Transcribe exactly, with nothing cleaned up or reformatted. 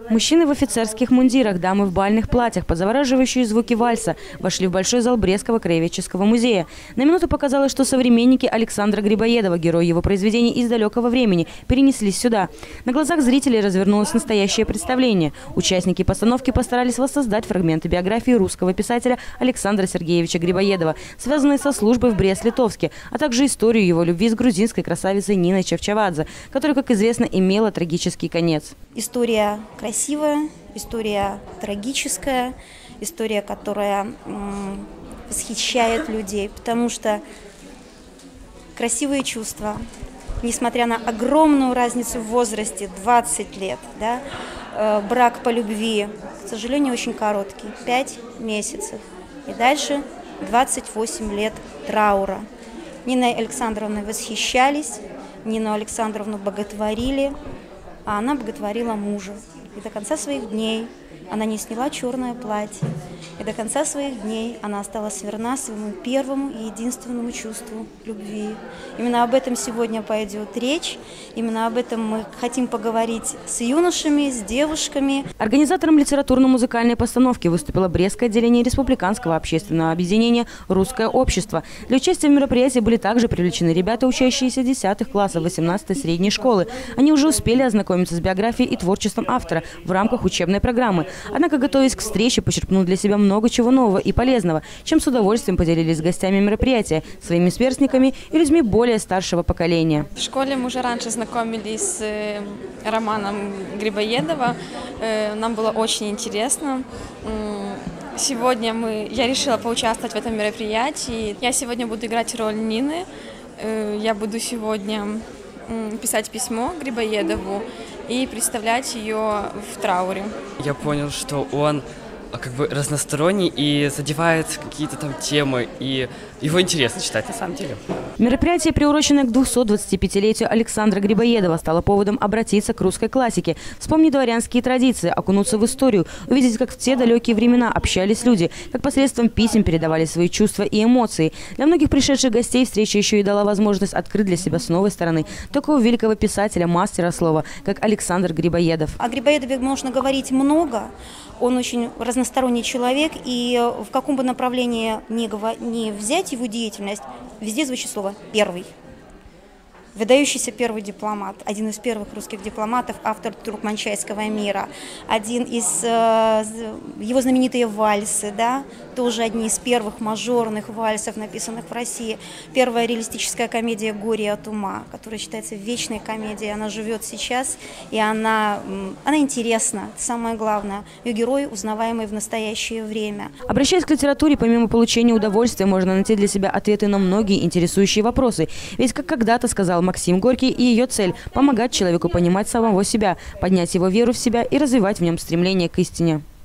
Мужчины в офицерских мундирах, дамы в бальных платьях, под завораживающие звуки вальса вошли в большой зал Брестского краеведческого музея. На минуту показалось, что современники Александра Грибоедова, герои его произведений из далекого времени, перенеслись сюда. На глазах зрителей развернулось настоящее представление. Участники постановки постарались воссоздать фрагменты биографии русского писателя Александра Сергеевича Грибоедова, связанные со службой в Брест-Литовске, а также историю его любви с грузинской красавицей Ниной Чавчавадзе, которая, как известно, имела трагический конец. История красивая, история трагическая, история, которая м, восхищает людей, потому что красивые чувства, несмотря на огромную разницу в возрасте, двадцать лет, да, э, брак по любви, к сожалению, очень короткий, пять месяцев. И дальше двадцать восемь лет траура. Ниной Александровной восхищались, Нину Александровну боготворили, а она боготворила мужа. И до конца своих дней она не сняла черное платье. И до конца своих дней она осталась верна своему первому и единственному чувству – любви. Именно об этом сегодня пойдет речь. Именно об этом мы хотим поговорить с юношами, с девушками. Организатором литературно-музыкальной постановки выступило Брестское отделение Республиканского общественного объединения «Русское общество». Для участия в мероприятии были также привлечены ребята, учащиеся десятых классов восемнадцатой средней школы. Они уже успели ознакомиться с биографией и творчеством автора в рамках учебной программы. Однако, готовясь к встрече, почерпнул для себя много чего нового и полезного, чем с удовольствием поделились с гостями мероприятия, своими сверстниками и людьми более старшего поколения. В школе мы уже раньше знакомились с романом Грибоедова. Нам было очень интересно. Сегодня мы, я решила поучаствовать в этом мероприятии. Я сегодня буду играть роль Нины. Я буду сегодня писать письмо Грибоедову и представлять ее в трауре. Я понял, что он как бы разносторонний и задевает какие-то там темы, и его интересно читать на самом деле. Мероприятие, приуроченное к двухсот-двадцатипятилетию Александра Грибоедова, стало поводом обратиться к русской классике, вспомнить дворянские традиции, окунуться в историю, увидеть, как в те далекие времена общались люди, как посредством писем передавали свои чувства и эмоции. Для многих пришедших гостей встреча еще и дала возможность открыть для себя с новой стороны такого великого писателя, мастера слова, как Александр Грибоедов. О Грибоедове можно говорить много. Он очень разносторонний человек, и в каком бы направлении ни, ни взять его деятельность, везде звучит слово «первый». Выдающийся первый дипломат, один из первых русских дипломатов, автор Туркманчайского мира, один из э, его знаменитые вальсы, да, тоже одни из первых мажорных вальсов, написанных в России. Первая реалистическая комедия «Горе от ума», которая считается вечной комедией, она живет сейчас, и она, она интересна, самое главное, ее герой узнаваемый в настоящее время. Обращаясь к литературе, помимо получения удовольствия, можно найти для себя ответы на многие интересующие вопросы. Ведь, как когда-то сказал Максим Горький, и ее цель – помогать человеку понимать самого себя, поднять его веру в себя и развивать в нем стремление к истине.